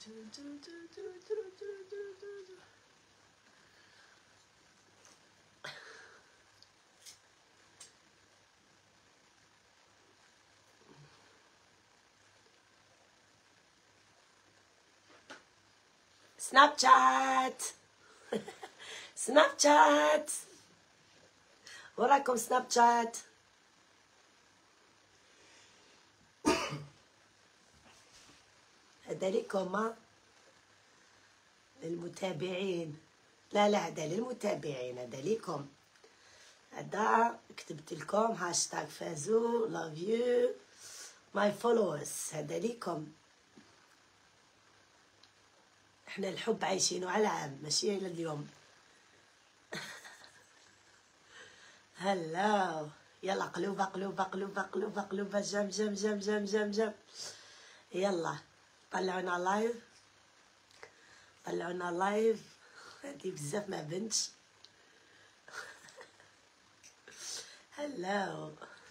سناب شات. سناب شات، وراكم سناب شات. هذا لكم للمتابعين، لا هذا للمتابعين، هذا لكم. هذا كتبت لكم هاشتاغ فازو love you my followers، هذا لكم. احنا الحب عايشينه على عام ماشي الى اليوم. هلا يلا قلوبه قلوبه قلوبه قلوبه قلوبه جم جم جم جم جم جم. يلا طلعونا لايف، طلعونا لايف. هادي بزاف ما بنتش. هلا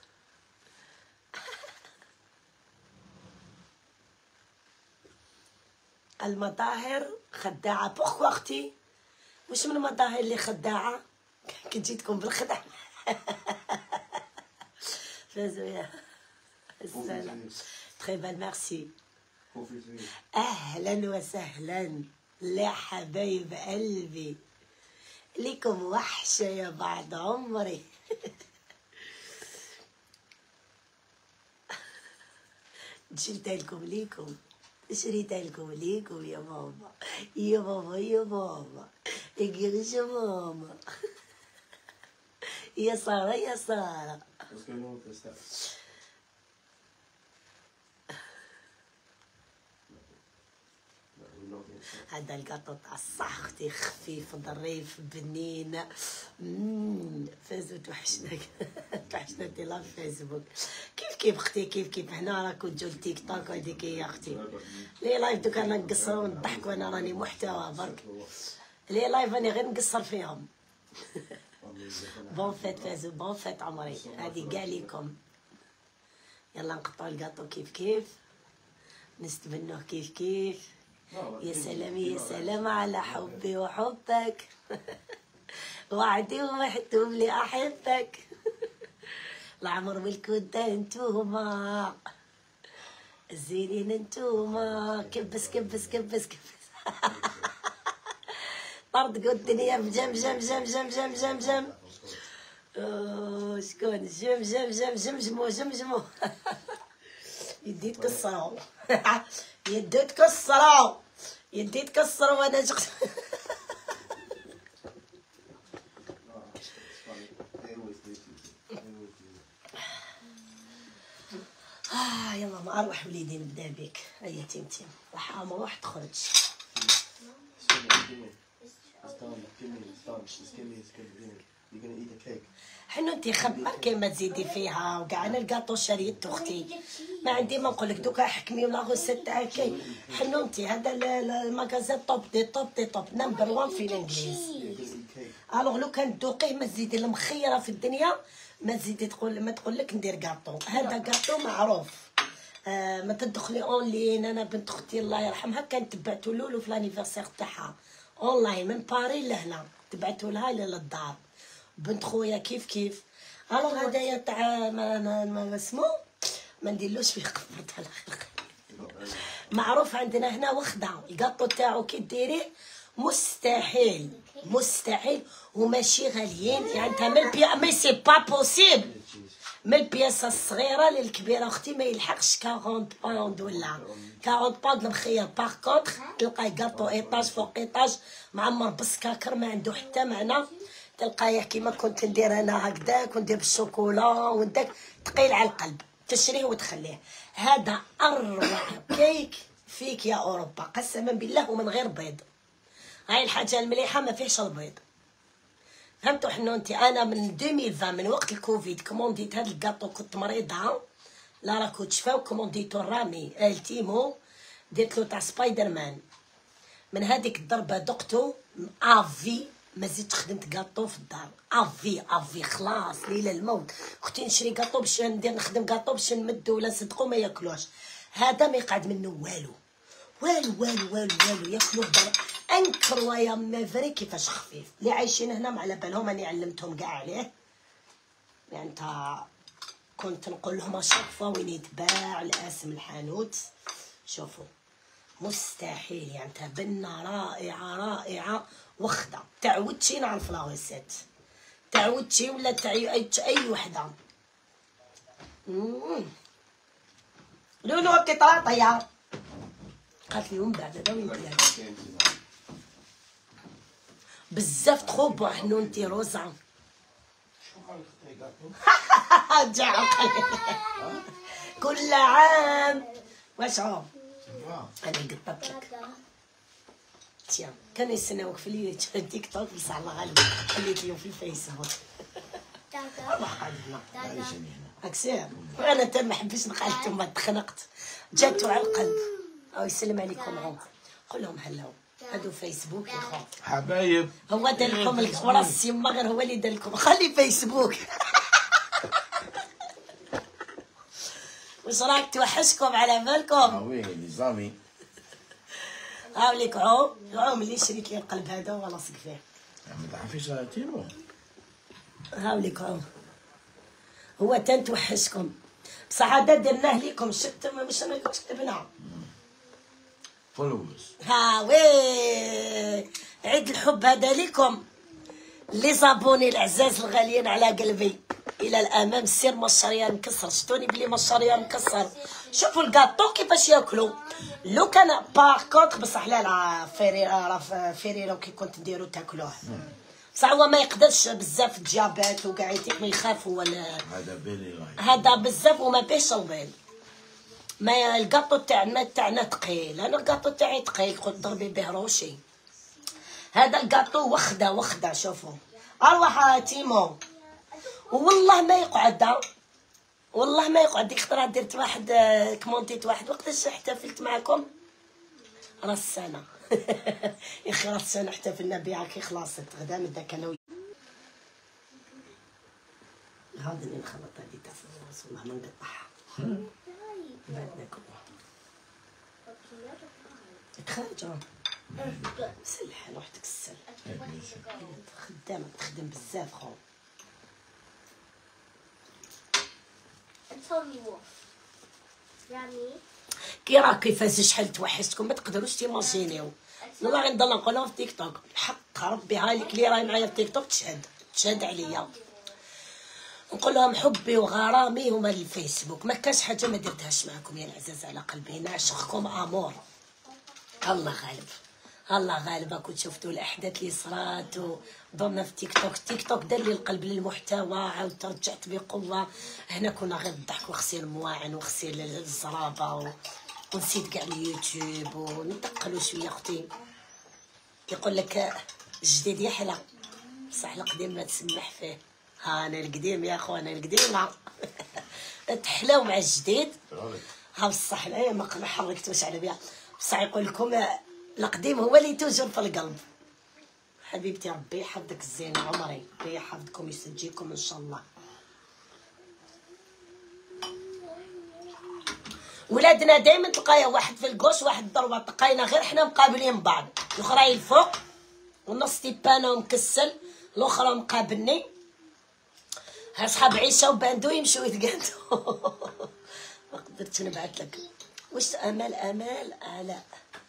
المظاهر خداعة. بوخوا اختي؟ واش من المظاهر اللي خداعة؟ كنت جيتكم بالخدع. فازوا يا السلام. تري بال ميرسي. اهلا وسهلا. لا حبايب قلبي ليكم وحشة يا بعد عمري. شريتها لكم ليكم، شريتها لكم ليكم يا ماما يا ماما يا ماما يا ماما يا سارة يا سارة. هذا الكاطو تاع الصحتي خفيف ظريف بنين. فازو توحشنا. توحشنا دي لا فيسبوك. كيف اختي كيف هنا راكو تجو التيك توك هذيك يا اختي. لي لايف دوك انا نقصر ونضحك وانا راني محتوى برك. لي لايف راني غير نقصر فيهم. بون فيت فازو بون فيت عمري. هادي كاع ليكم. يلا نقطعو الكاطو كيف نستبنوه كيف. يا سلام يا سلام على حبي وحبك. وعدي ومحتوم لي احبك. العمر والكود انتوما الزينين انتوما. كبس كبس كبس كبس. طردقوا الدنيا بجم جم جم جم جم جم جم. شكون جم جم جم جمجمو جمجمو. يدي تكسروا. يدي تكسروا يدي تكسروا وانا شغل. يلا ما اروح وليدي نبدا بك. هيا تيمتيم راح اروح تخرج. حنوتي خدمه كيما تزيدي فيها وكاع. انا الكاطو شريت اختي ما عندي ما نقول لك دوكا حكمي ولا غوسيت تاعك. حنوتي هذا الماغازان توب دي توب دي توب نمبر 1 في الانجليز. الوغ لو كان دوقيه ما تزيدي المخيره في الدنيا ما تزيدي ما تقول لك ندير كاطو. هذا كاطو معروف. ما تدخلي اونلاين. انا بنت اختي الله يرحمها كانت تبعتو لولو في لانيفرسير تاعها اونلاين من باري لهنا، تبعتو لها للدار. بنت خويا كيف. الوغ هدايا تاع ما اسمو ما نديرلوش فيه قبرت على خلق. معروف عندنا هنا وخده الكاطو تاعو كي ديريه مستحيل وماشي غاليين. يعني انت من مي سي با بوسيبل من البياسه الصغيره للكبيره اختي ما يلحقش 40 باوند ولا 40 باوند المخير. باغ كونطخ تلقاي كاطو ايطاج فوق ايطاج معمر بالسكاكر ما عنده حتى معنى. تلقايه كيما كنت ندير انا هكذاك وندير بالشوكولا ونداك ثقيل على القلب تشريه وتخليه. هذا اروع كيك فيك يا اوروبا قسما بالله ومن غير بيض. هاي الحاجه المليحه ما فيهش البيض. فهمتوا حنونتي؟ انا من 2020 من وقت الكوفيد كومونديت هذا الكاطو كنت مريضه لا راكو تشفاو. كومونديتو رامي التيمو درت له تاع سبايدر مان. من هذيك الضربه دقتو افي ما زدت خدمت كاطو في الدار. افي خلاص ليله الموت. كنت نشري كاطو باش ندير نخدم كاطو باش نمدو ولا نصدقو ما ياكلوش. هذا ما يقعد منه والو والو والو والو والو ياكلوه انكروا يا مافري كيفاش خفيف. اللي عايشين هنا ما على بالهم اني علمتهم كاع عليه، يعني انت كنت نقول لهم اشرفوا وين يتباع الاسم الحانوت. شوفوا مستحيل يعني بنه رائعه رائعه وخده. تعودتي نعرف لاغيسيت، تعودتي ولا اي وحده. لولو بتي طاطيه قالت لي من بعد هذا وين ديالك بزاف تخو بون حنونتي روزا. جا كل عام واش هو انا قطبت لك تيا. كانوا يستناوك في التيك توك بصح الله غالب خليت لهم في الفيسبوك. الله خالدنا اكسير. انا تا ما حبيتش نقالتهم ما تخنقت جاتو على القلب. او يسلم عليكم عمر قول لهم هلا هادو فيسبوك يا خو حبايب. هو دار لكم وراس يما غير هو اللي دار لكم. خلي فيسبوك. واش راك توحشكم على بالكم؟ وي نظامي. هاوليك عوم اللي شريت لي القلب هذا ولاصق فيه. ما تعرفيش تيمو. هاوليك هو تنتوحشكم بصح هذا درناه ليكم. شفت مش انا كنت كتبنا فولوز. ها وي عيد الحب هذا ليكم لي زابوني العزاز الغاليين على قلبي. الى الامام سير مشاريا مكسر. شفتوني بلي مشاريا مكسر. شوفوا الكاطو كيفاش ياكلوا. لو كان باغ كونطخ بصح لا فيريرو كي كنت نديرو تاكلوه بصح هو ما يقدرش بزاف الديابات وكاع يتيك ما يخاف هو هذا بالي هذا بزاف وما بيش البيض. ما الكاطو تاعنا ثقيل. انا الكاطو تاعي ثقيل كنت ضربي به روشي. هذا الكاطو وخده شوفوا ارواح تيمو. والله ما يقعد والله ما يقعد. ديك خطره درت واحد كومونتيت واحد وقتاش احتفلت معكم راس السنه. يا اخي راس السنه احتفلنا بها كي خلاصت غدا من داك انا هذا اللي نخلط هذه تاع الراس والله ما نقطعها بعد ناكل تخرج سلح روحتك السل خدامه تخدم بزاف خو. كي راه كيفاش شحال توحشتكم ما تقدروش تيماجينيو. والله غير نضل نقولها في تيك توك حق ربي. هاي اللي راهي معايا في تيك توك تشهد عليا. نقول لهم حبي وغرامي هما الفيسبوك. ما كاش حاجه ما درتهاش معكم يا العزاز على قلبي. نعشقكم امور. الله غالب الله غالب. كنت شفتوا الاحداث اللي صرات ودورنا في تيك توك. تيك توك دار لي القلب للمحتوى. عاودت رجعت بقوه. هنا كنا غير الضحك وغسيل المواعن وغسيل الزرابه ونسيت كاع اليوتيوب ونتقلوا شويه. اختي يقول لك الجديد يحلى بصح القديم ما تسمح فيه. ها انا القديم يا اخو انا القديمه. تحلاو مع الجديد. ها بصح انا ما حركتوش على بها بصح يقول لكم القديم هو اللي توجر في القلب. حبيبتي ربي يحفظك الزين عمري. ربي يحفظكم يسجيكم ان شاء الله. ولادنا دائما تلقايا واحد في الكوش واحد الضربه تلقاينا غير حنا مقابلين بعض. الاخرى الفوق ونص تيبانو مكسل الاخرى مقابلني. ها صحاب عيشه وباندو يمشيو يتقادو. ما قدرتش نبعث لك. واش امال الاء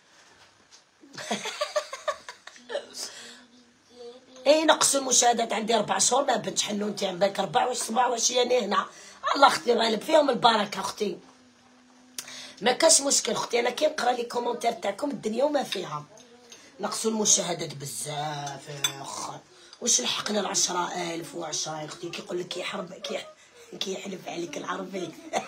اي نقص المشاهدات عندي 4 شهور ما بنتش حنونتي عم بالك 4 واش 7 واش يعني هنا. الله اختي غالب فيهم البركه اختي. ما كاش مشكل اختي. انا كي نقرا لي كومونتير تاعكم الدنيا وما فيها. نقصوا المشاهدات بزاف يا اخر. واش لحقنا 10,000 و10 اختي. كيقول لك كيحلف عليك العربي.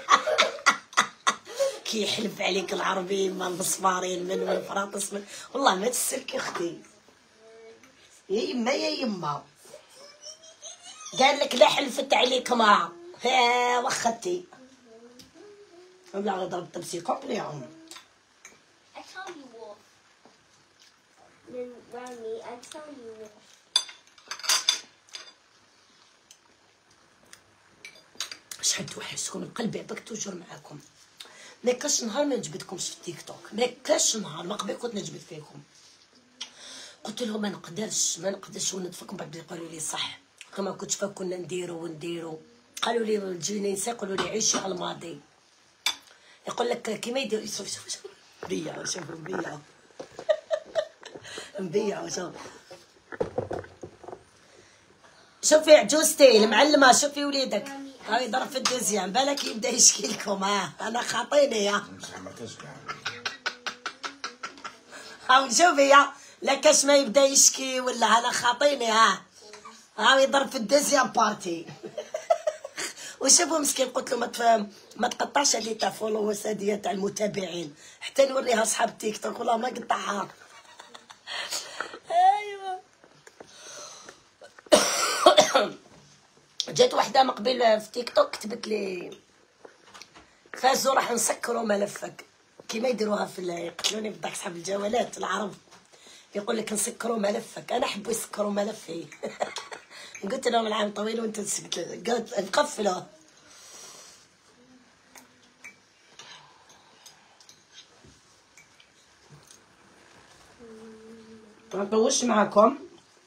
كيحلف عليك العربي من المصفارين من الفراطس من والله ما تسلكي اختي. يا يما يا يما قال لك لا حلفت عليك ما ها وختي ولا غير ضربت بسي كومبلي عم. شحال توحشكم القلب يعطيك توجور معاكم. ما كاش نهار ما نجبدكمش في التيك توك، ما كاش نهار ما قبل كنت نجبد فيكم. قلت لهم ما نقدرش ونطفكم. بعد يقولوا لي صح كما كنت فاك كنا نديرو. قالوا لي تجيني نساء يقولوا لي عيشي على الماضي. يقول لك كيما يدير شوف مبيع شوف مبيع شوفي عجوزتي المعلمه شوفي وليدك ها يضرب في الدوزيام بالك يبدا يشكي لكم. انا خاطيني ها شوفي لا كاش ما يبدا يشكي ولا انا خاطيني. ها يضرب في الدوزيام بارتي. وشوفوا مسكين قلت له ما تقطعش هذه تاع فولوورز هذه تاع المتابعين حتى نوريها صحاب تيك توك والله ما قطعها. ايوا جات وحده من قبل في تيك توك كتبت لي فازو راح نسكروا ملفك كيما يديروها في يقتلوني بداك صحاب الجوالات العرب يقول لك نسكروا ملفك. انا حبوا يسكروا ملفي. قلت لهم العام طويل وانتم قلت نقفلوا. ما نطولش معاكم.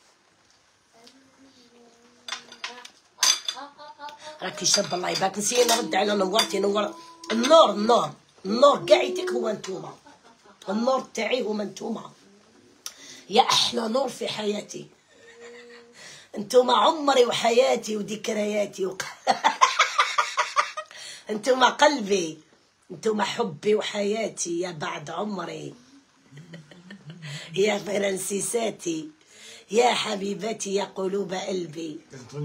راكي شابه الله يبارك. نسينا نرد على نورتي نور النور كاع يديك هو نتوما. النور تاعي هما نتوما يا احلى نور في حياتي. انتوما عمري وحياتي وذكرياتي انتوما قلبي انتوما حبي وحياتي يا بعد عمري يا فرنسيساتي يا حبيبتي يا قلوب قلبي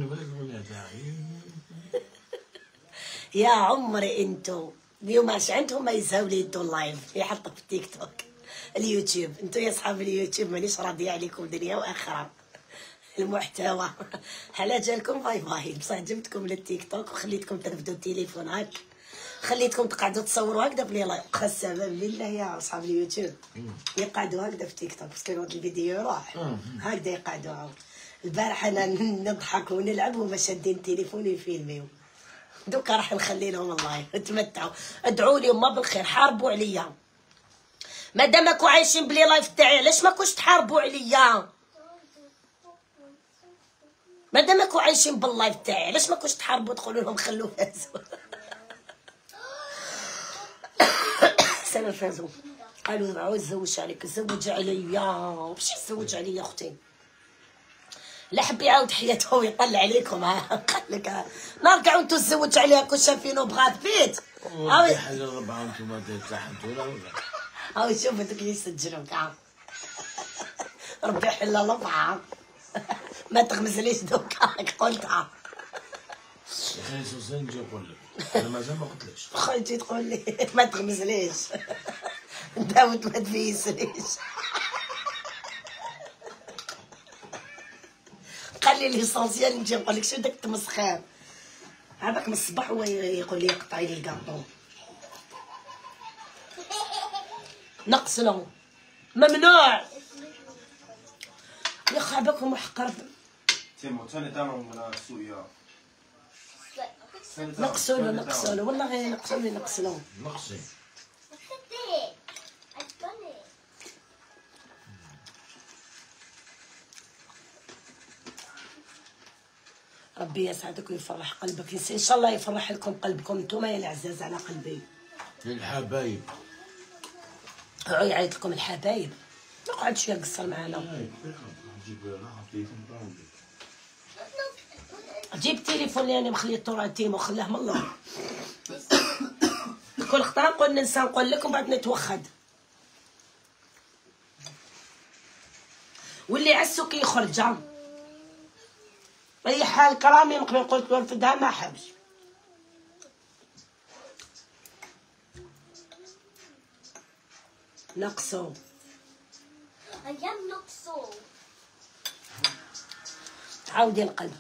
يا عمري. انتو اليوم اش عندهم ما يزهوا لي يدوا اللايف يحطوا في التيك توك اليوتيوب. انتو يا صحاب اليوتيوب مانيش راضيه عليكم دنيا واخره. المحتوى على جالكم باي باي. بصح جبتكم للتيك توك وخليتكم ترفدوا التليفونات خليتكم تقعدوا تصوروا هكذا في لايف. قسما بالله يا اصحاب اليوتيوب يقعدوا هكذا في تيك توك باسكو الفيديو يروح هكذا يقعدوا. البارح انا نضحك ونلعب وما شادين تليفوني يفيلميو. دوكا راح نخلي لهم الله تمتعوا. ادعوا لي ما بالخير حاربوا عليا مادامكم عايشين بلي لايف تاعي. علاش ما كوش تحاربوا عليا مادامكم عايشين باللايف تاعي؟ علاش ما كوش تحاربوا تقولوا لهم خلوه فازوا. سنة فازوا قالوا عاوز زوج عليك زوج عليا باش يزوج عليا اختي. لا حب يعاود حياته ويطلع عليكم. قال لك نرجعوا انتو تزوج عليها كون شافينو بغات بيت. هاوي حاجه ربعه انتوما تلاحظتوا ولا هاوي شوفوا دوك يسجلوا كاع ربي يحل الربعه. ما تغمزليش دوكا قلتها. يا خالي سوسن نجي نقول لك انا مازال ما قلتلكش. خرجتي تقول لي ما تغمزليش داود ما تفيسليش. قال لي ليسونسيال نجي نقول لك شو داك التمسخير هذاك من الصباح هو يقول لي قطعي لي الكاطو. نقصلو ممنوع يا خابكم محقر. نقصلو والله غير نقصلو. نقصي ربي يسعدك ويفرح قلبك ان شاء الله يفرح لكم قلبكم نتوما يا العزاز على قلبي. للحبايب يعيط لكم الحبايب ما قعدش يقصر معنا. جيب التليفون اللي انا مخليته راه تيمو خلاه من الله. كل خطره نقول ننسى نقول لكم بعد نتوخد. واللي عسو كيخرج اي حال كرامي من قبل قلت ورفدها ما حبش. نقصو نقصو تعاودي القلب.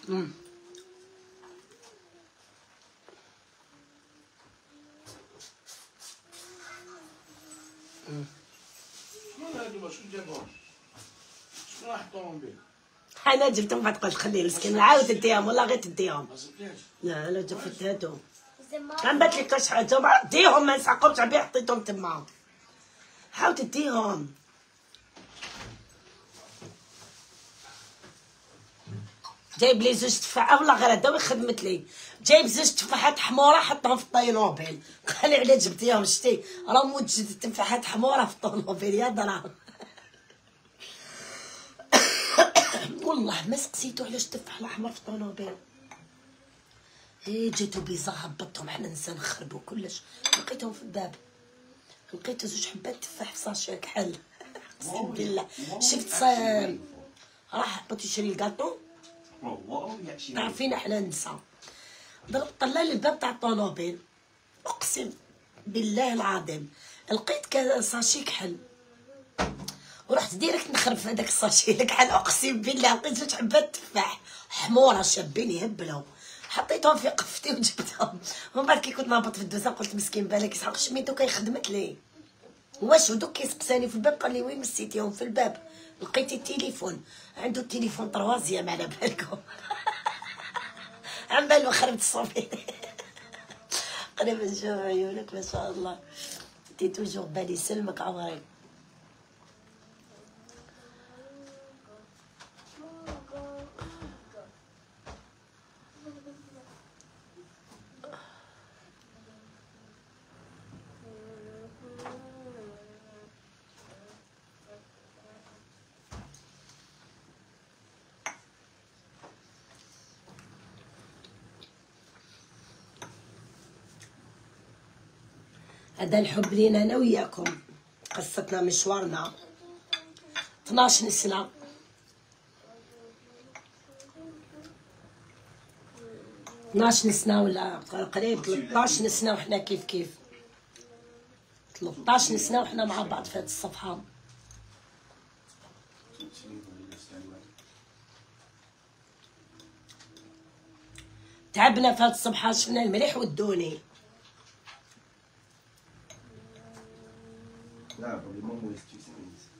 شنو حطوهم به؟ انا جبتهم بعد قلت خليه مسكين عاود تديهم والله غير تديهم. لا جفت هادو ما بات لك كاش حاجه ما ديهم ما نسحقهمش عبي حطيتهم تما حاول تديهم. جايب لي زوج تفاحه والله غير هدا خدمت لي جايب زوج تفاحات حموره حطهم في الطينوبيل قال لي علاه جبتيهم شتي راه موجد تفاحات حموره في الطينوبيل يا دراهم. والله ما سقسيتو علاش التفاح الاحمر في الطوموبيل. جيتو بيزا هبطتهم حنا نسى نخربو كلش لقيتهم في الباب لقيت زوج حبات تفاح في ساشي كحل. اقسم بالله شفت راح هبط يشري الكاطو عارفين احنا نسى طلع لي الباب تاع الطوموبيل اقسم بالله العظيم لقيت ساشي كحل ورحت ديريكت نخرب في هذاك الساشي الكحل اقسم بالله لقيت زوج حبات تفاح حموره شابين يهبلوا حطيتهم في قفتي وجبتهم. ومن بعد كي كنت نهبط في الدوزه قلت مسكين بالك يسحق شميتو كيخدمت لي واش ودوك كيسقساني في الباب قال لي وين مسيتيهم في الباب لقيت التليفون عنده التليفون طروازيام على بالكم. عم بالو خربت الصبي. قريب نشوف عيونك ما شاء الله تي توجور بالي سلمك عمري. هذا الحب لينا انا وياكم قصتنا مشوارنا 12 سنه 12 سنه ولا قريب 13 سنه وحنا كيف 13 سنه وحنا مع بعض في هذه الصفحه. تعبنا في هذه الصفحه شفنا المليح والدوني. Là, pour les moments où tu sais.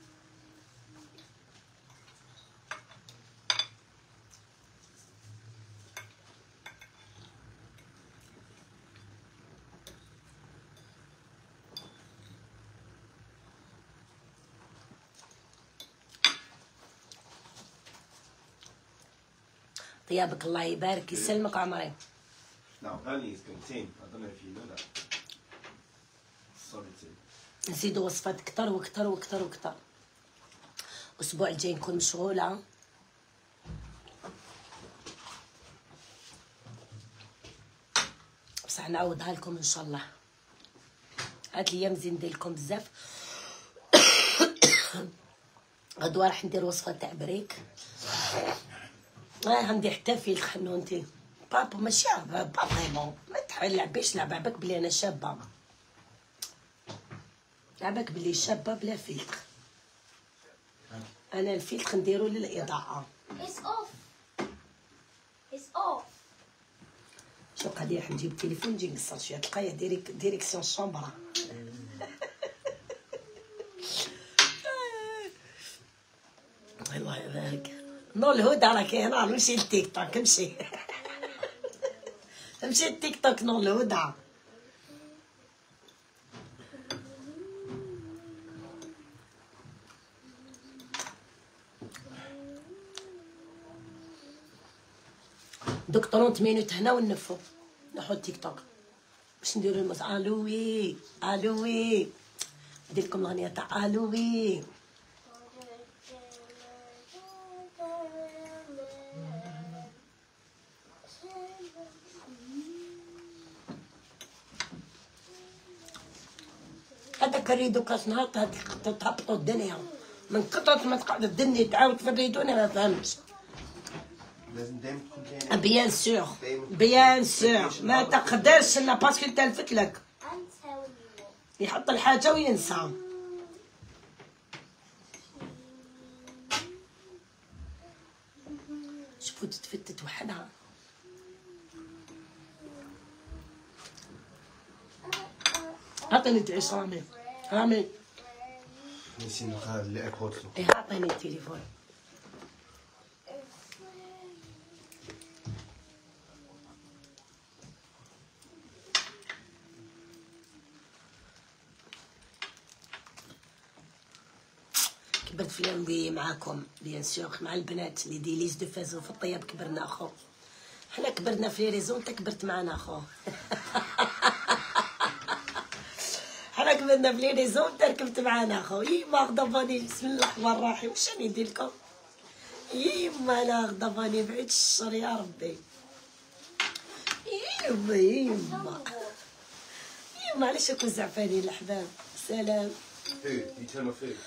طيابك الله يبارك يسلمك عمري. Now, honey is contained. I don't know if you know that. Solid. نزيدو وصفات كتر وكتر وكتر وكتر. الاسبوع الجاي نكون مشغوله بصح نعوضها لكم ان شاء الله. هاد الايام زين ندير لكم بزاف. غدوه راح ندير وصفه تاع بريك. غندير حتى فيلتر حنونتي بابا ماشي با فريمون ما تلعبيش لعبك بلي انا شابه لعبك بلي شابه بلا فيلتر. انا الفيلتر نديرو للاضاءه. شو قاعد راح نجيب التليفون نجي نقصر شويه تلقايه ديريكسيون الشومبرا. الله يبارك. نو الهدى راه كاين راه نمشي للتيك توك نمشي. نمشي للتيك توك نو الهدى. دوك 30 مينوت هنا ونفو نحو تيك توك باش نديرو المس. الوي الوي ندير لكم الاغنيه تاع الوي. هذاك الريدو كاش نهار تهبطوا الدنيا من كثرة ما تقعد تدني تعاود في الريدو. انا ما فهمتش. لازم دايما تكون كاين. بيان سور بيان سور ما تقدرش انا باسكو تلفت لك يحط الحاجه وينسى. شوفوا تتفتت وحدها. عطيني تعيش رامي رامي. نسينا هذا اللي اكوتلو. ايه عطيني التليفون. كبرت في اليوم معاكم بيان سور مع البنات لي دي ليز دو فازو في الطياب كبرنا اخو. حنا كبرنا في لي ريزون، انت كبرت معنا اخو. حنا كبرنا في لي ريزون، انت ركبت معنا اخو. يما غضباني بسم الله الرحمن الرحيم. واش راني ندير لكم؟ يما لا غضباني بعيد الشر يا ربي. يما علاش راكم زعفانين الحباب؟ سلام. Food. You turn off food.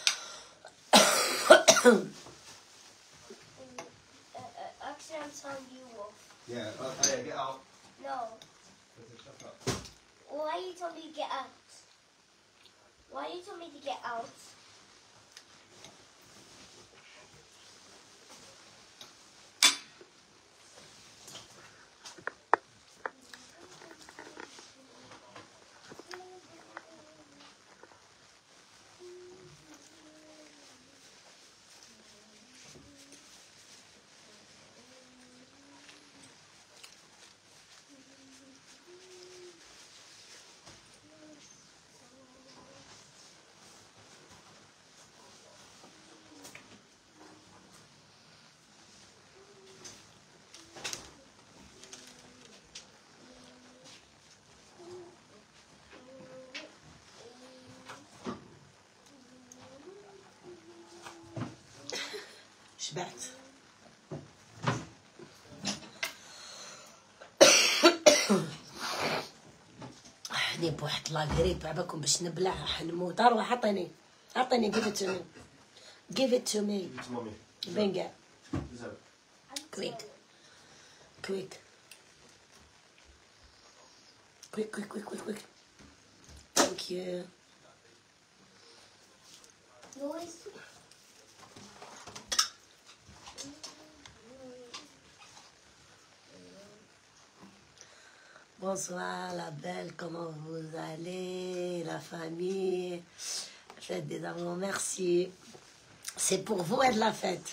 Actually, I'm telling you off. Yeah. Oh, yeah. Get out. No. Shut up. Why you told me to get out? Why you told me to get out? شبعت. حني بواحد لاغريب عباكم باش نبلع حنموت. اروح عطيني give it to me. Give it to me. It's mommy. بنقع. Is that? Quick. Thank you. Noise. Bonsoir la belle, comment vous allez, la famille? Fête des amours, merci. C'est pour vous et de la fête.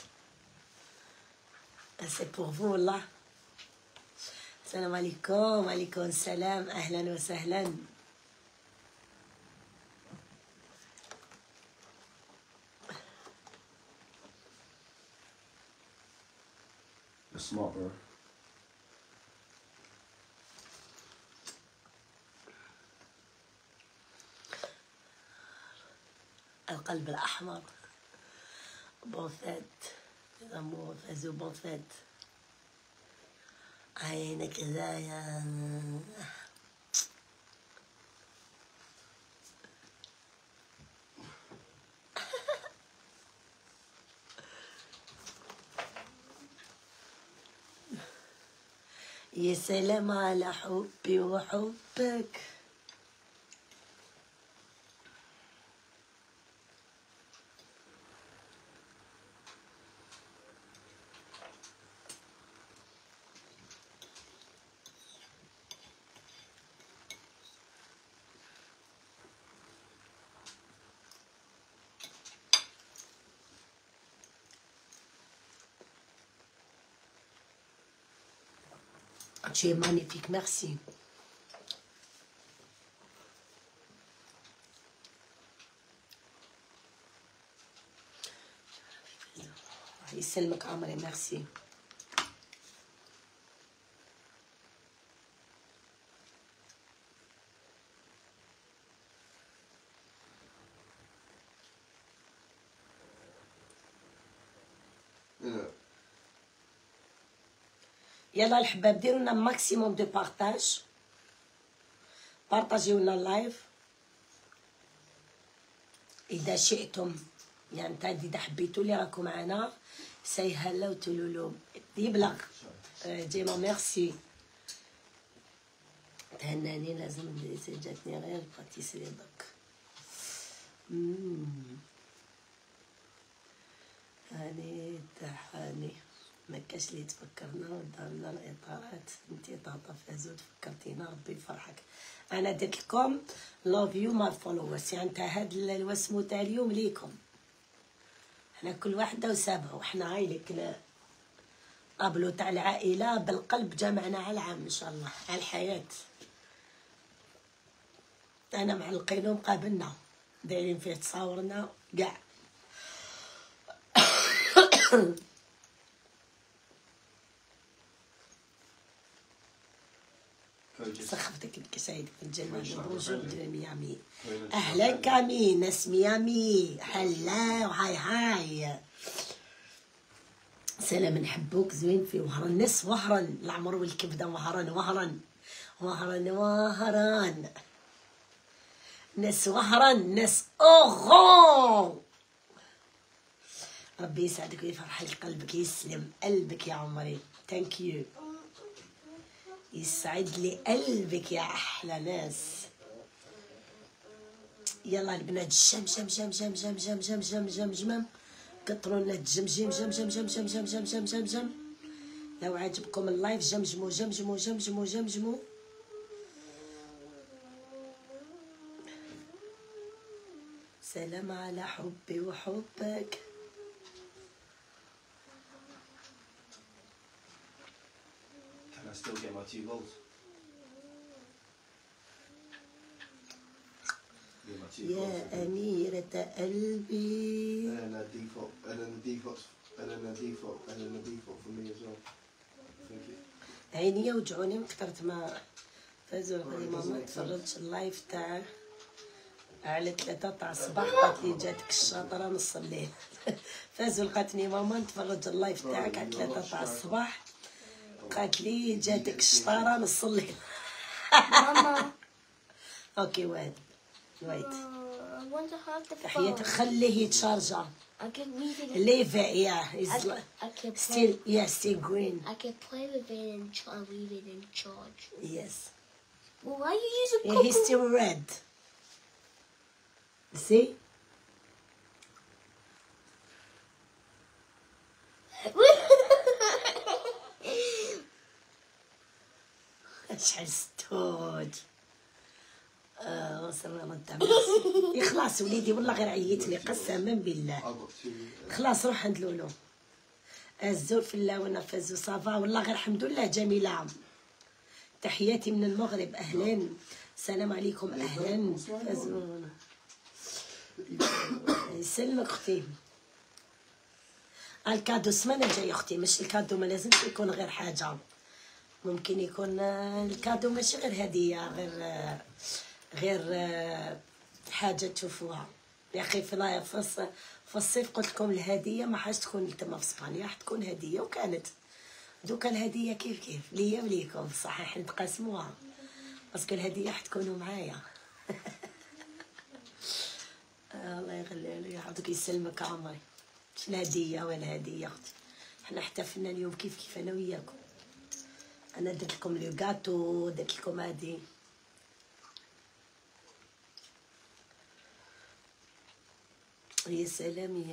C'est pour vous là. Salam alaikum, alaikum salam, ahlan wa sahlan. You're smart, bro. القلب الأحمر. Bonne fête, les amours, faites bonne fête. عينك زايا. يا سلام على حبي وحبك. Tu es magnifique, merci. يسلمك عمري، merci. يلا الحباب ديروا لنا ماكسيموم دو بارطاج، بارطاجيو لنا اللايف اذا شئتم، يعني اذا حبيتوا اللي راكم معنا سي هلا وتلولو يبلغ ديما ميرسي. تهناني لازم جاتني غير باتيسري دوك. هاني تحاني مكاش اللي تفكرنا ودارنا الاطارات. انتي طاطا فازو تفكرتينا، ربي يفرحك. انا درت لكم لوف يو ماي فولورز، يعني تاع هاد الوسمو تاع اليوم ليكم. حنا كل وحده وسابها، وحنا هاي لك طابلو تاع العائله بالقلب جمعنا على العام ان شاء الله، على الحياه. انا مع القينوم قابلنا دايرين فيه تصاورنا كاع. سخفتك سعيدك من جمال بونجور دو ميامي. اهلا كامي ناس ميامي حلا وهاي هاي سلام نحبوك زوين في وهران ناس وهران العمر والكبده وهران وهران وهران وهران ناس وهران ناس اوغون. ربي يسعدك ويفرح لك قلبك يسلم قلبك يا عمري. ثانك يو يسعد لي قلبك يا احلى ناس. يلا البنات جم جم جم جم جم جم جم جم جم جم كتروا لنا الجمجيم جم جم جم جم جم جم جم جم جم. لو عجبكم اللايف جمجموا جمجموا جمجموا جمجموا. سلام على حبي وحبك. Can I still get my 2 goals? Get my 2 يا goals. أميرة قلبي. And then the default for me as well. Thank you. عيني يوجعوني من كثرة ما فازوا القديمة. ما تفرجتش اللايف تاعك على 3 تاع الصباح قالت لي جاتك الشاطرة نص الليل. فازوا لقاتني ماما نتفرج اللايف تاعك على 3 تاع الصباح قالت لي جاتك الشطارة نص الليل. Mama. اوكي ويت I want to have the تحياتك phone. خليه يتشارجا. I can leave it. leave it yeah I it's can still play. yeah still green I can play with it and leave it in charge. yes Well, why are you using yeah, he's still red. See شحال ستوج. وصلنا نتاع خلاص وليدي والله غير عييت لي قسما بالله. I've got 2. خلاص روح عند لولو. الزور في الله وانا فازو صافا والله غير الحمد لله جميلة. تحياتي من المغرب اهلا السلام عليكم اهلا فازو يسلمك اختي. الكادو السمانه الجايه اختي مش الكادو ما لازمش يكون غير حاجه ممكن يكون الكادو ماشي غير هديه غير حاجه تشوفوها يا اخي في الصيف قلت لكم الهديه ما حاش تكون تما في اسبانيا حتى تكون هديه وكانت دوكا الهديه كيف ليا وليكم صحيح نتقاسموها باسكو الهديه حتكونوا معايا. الله يغلي لي يعطيك يسلمك عمري. مش الهديه ولا هديه اختي حنا احتفلنا اليوم كيف انا وياكم. انا درت لكم لو غاتو درت لكم هادي يا سلام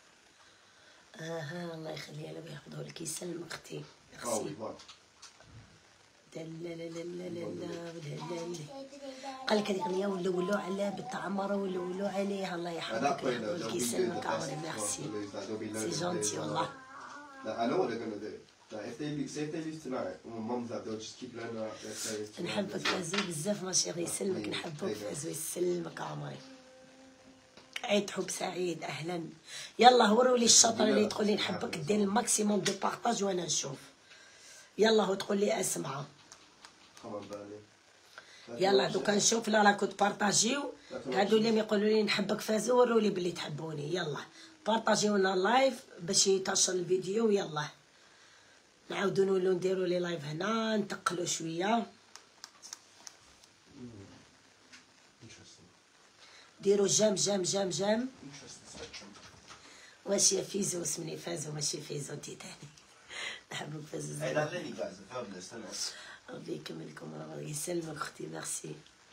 يا الله يخليها لا ياخذوا لك يسلمك اختي Oh, ميرسي. what? لا لا لا لا لا لا قال لك هذيك الاغنيه ولوا على بالتعمر ولوا عليها الله At that يحفظك point, ويحفظ they'll لك be doing يسلمك the عمري best ميرسي to lose. Like, they'll be سي loads of جونتي days. والله. Like, I know what they're gonna do. Like, if they lose tonight, my mum's like, they'll just keep learning out their players. نحبك فازو بزاف ما شيخ يسلمك نحبك فازو يسلمك عمري. عيد حب سعيد اهلا. يلا هوروا لي الشطر اللي تقول لي نحبك دير الماكسيموم دو بارطاج وانا نشوف. يلا هو تقول لي اسمع Come on, Bernie. يلا دوكا نشوف لا راكو تبارطاجيو هادو اللي يقولوا لي نحبك فازو وروا لي بلي تحبوني. يلا بارطاجيونا اللايف باش ينتشر الفيديو. يلا نعاودو نولو نديرو لي لايف هنا نتقلو شويه. ديرو جام جام جام جام. واش يا فيزو اسمني فازو ماشي فيزو انتي تاني. نحبك فازو Hey, زين. that Lenny guy's a fabulous, isn't it? ربي يكملكم ربي يسلمك اختي ميرسي.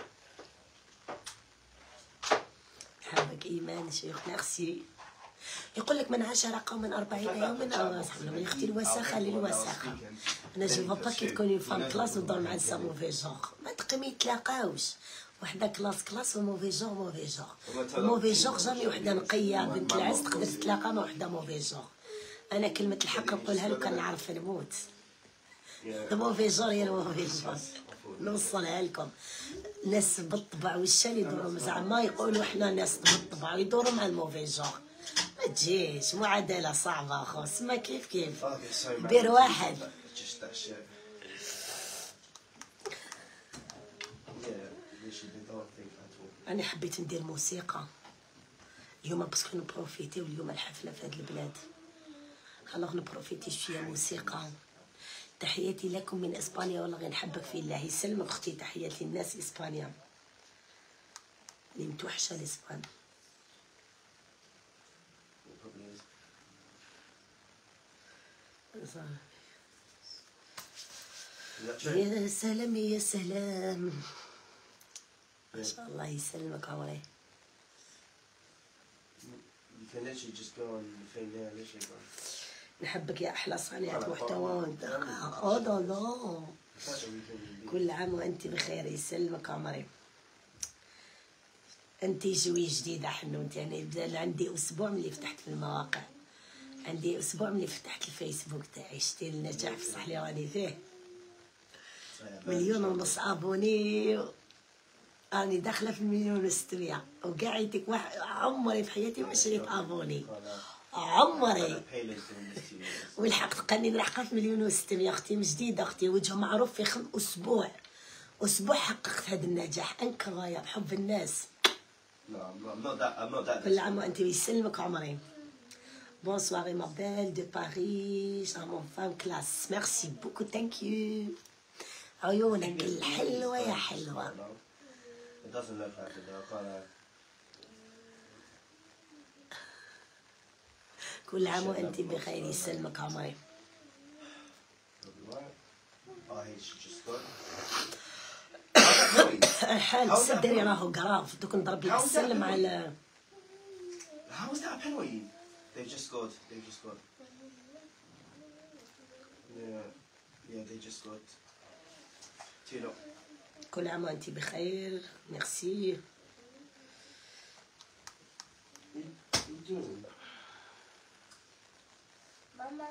نحبك ايمان شيخ ميرسي. يقول لك من 10 قوما 40 يوما او اصحابنا من اختي الوساخه للوساخه. انا جو با كي تكون اون فام كلاس ودور مع انسان موفي جونغ ما تقمي يتلاقاوش وحده كلاس وموفي جونغ موفي جونغ موفي جونغ جامي وحده نقيه بنت العز تقدر تتلاقى مع وحده موفي جونغ. انا كلمه الحق نقولها لو كان نعرف نموت. موفي جونغ هي موفي جونغ نوصلها لكم. ناس بالطبع والشان يدوروا زعما يقولوا احنا ناس بالطبع ويدوروا مع الموفي جونغ ما تجيش معادلة صعبة أخو، سما كيف كيف. Okay, sorry, man. بير واحد. Just that shit. Yeah, literally don't think at all. أنا حبيت ندير موسيقى اليوم باسكو نبروفيتيو اليوم الحفلة في هاد البلاد، الوغ نبروفيتي شوية موسيقى. تحياتي لكم من اسبانيا، والله غير نحبك في الله يسلمك اختي. تحياتي للناس اسبانيا اللي متوحشة الاسبان. It probably is. Is that true? يا سلام يا سلام، ما Yeah. شاء الله يسلمك عمري. You can literally just go on the thing there, literally, bro. نحبك يا احلى صانعة محتوى. لا لا، It's such a weekend. كل عام وانت بخير، يسلمك عمري. انت جوي جديدة حنونتي، يعني بدا عندي اسبوع ملي فتحت في المواقع، عندي اسبوع ملي فتحت الفيسبوك تاعي، شتي النجاح بصح اللي راني فيه. 1,500,000 ابوني، راني داخله في 1,600,000 وكاع يديك واحد. عمري في حياتي ما شريت ابوني، عمري. والحق تقني نلحقها في 1,600,000. اختي من جديد، اختي وجه معروف في اسبوع حققت هذا النجاح. انكرايب حب الناس. No, I'm not that. كل عام وانت يسلمك عمري. بونسوار ما بيل دو باريس مون فام كلاس. ميرسي بوكو، ثانك يو. عيونك الحلوة يا حلوة. It doesn't look like it though, I can't lie. كل عام وانت بخير، يسلمك عمري. Probably right. Oh, he should just go. الحال سدري راهو قراف، دوك نضرب لك السلم على. How was that a penalty? They've just scored. They've just scored. Yeah, they just scored. 2-0. كل عام وانت بخير، ميرسي. What are you doing? Mama.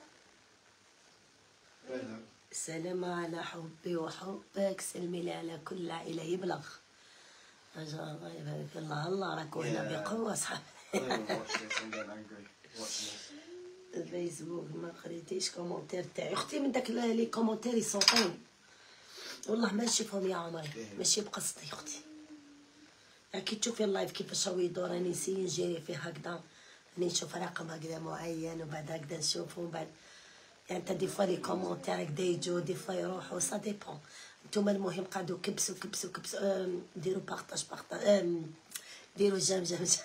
سلام على حبي وحبك، سلمي لي على كل عائلة يبلغ. ما شاء الله يبارك الله. الله راكو هنا بقوة صاحبي. I don't even watch this. I'm getting angry watching this. الفيسبوك ما قريتيش كومونتير تاعي اختي، من داك لي كومونتير يصوتون والله ما نشوفهم يا عمري، ماشي بقصدي اختي. كي تشوفي اللايف كيفاش هو يدور، راني نسي نجري فيه هكذا، راني نشوف رقم هكذا معين وبعد هكذا نشوفه، ومن بعد يعني انت دي فوا لي كومونتير هكذا يجو، دي فوا يروحو، سا ديبون. نتوما المهم قعدوا كبسوا كبسوا كبسوا، ديروا بارطاج ديروا جام جام جام.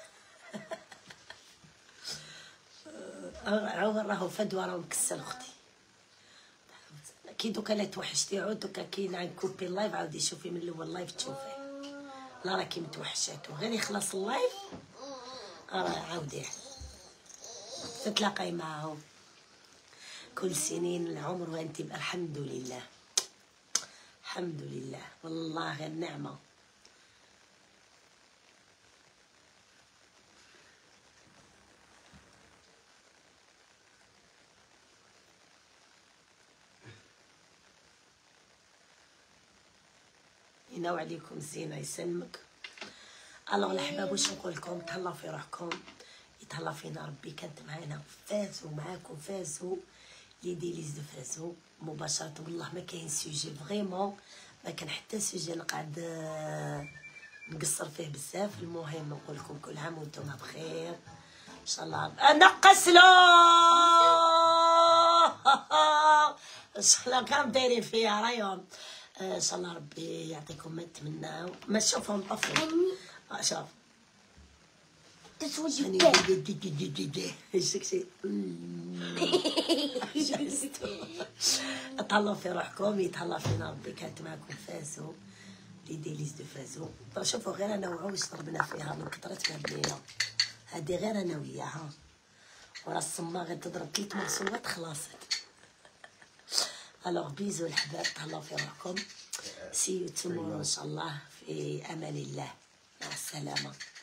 راهو فدوى راهو مكسل اختي. كي دوكا لا توحشتي عود، دوكا كي نكوبي اللايف عاودي شوفي من الاول لايف تشوفي. لا راكي متوحشاتو، غير يخلص اللايف عاوديه تتلاقاي معاهم. كل سنين العمر وانت الحمد لله، الحمد لله والله غير نعمه. ينوع عليكم زينه، يسلمك. الله الاحباب واش نقول لكم، تهلاو في روحكم، يتهلا فينا ربي. كانت معانا فازوا معاكم، فازوا لي ديليز دو فازوا مباشره. والله ما كاين سوجي فريمون، ما كان حتى سوجي نقعد نقصر فيه بزاف. المهم نقول لكم كل عام وانتم بخير ان شاء الله. نقص له ان شاء الله كام دايرين فيها رايهم. ان شاء الله ربي يعطيكم ما تمناو. ما تشوفهم طفل شوف This was your تهلاو في روحكم، يتهلا فينا ربي. كانت معكم فازوا لي ديليز دو فازوا. شوفوا غير انا وعوش ضربنا فيها من كثرة ما بنينا، هادي غير انا وياها، ورا الصما غير تضرب 3 مرسومات خلاصت. الوغ بيزو الحباب، تهلاو في روحكم. سي يو تومورو ان شاء الله، في امان الله، مع السلامه.